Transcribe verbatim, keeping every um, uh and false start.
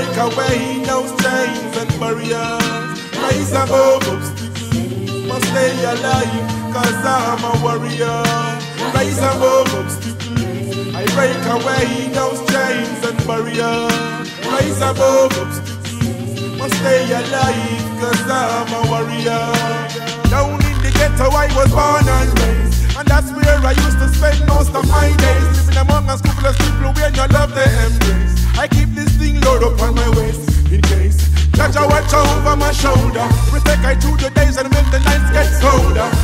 break away those chains and barriers. Rise above obstacles, must stay alive, cause I'm a warrior. Rise above obstacles, I break away those chains and barriers. Rise above obstacles, must stay alive, cause I'm a warrior. Down in the ghetto I was born and raised, and that's where I used to spend most of my days. Living among a couple of people where you love the embrace. I keep this thing load up on my waist, in case Judge I watch over my shoulder, protect I through the days and when the nights get colder.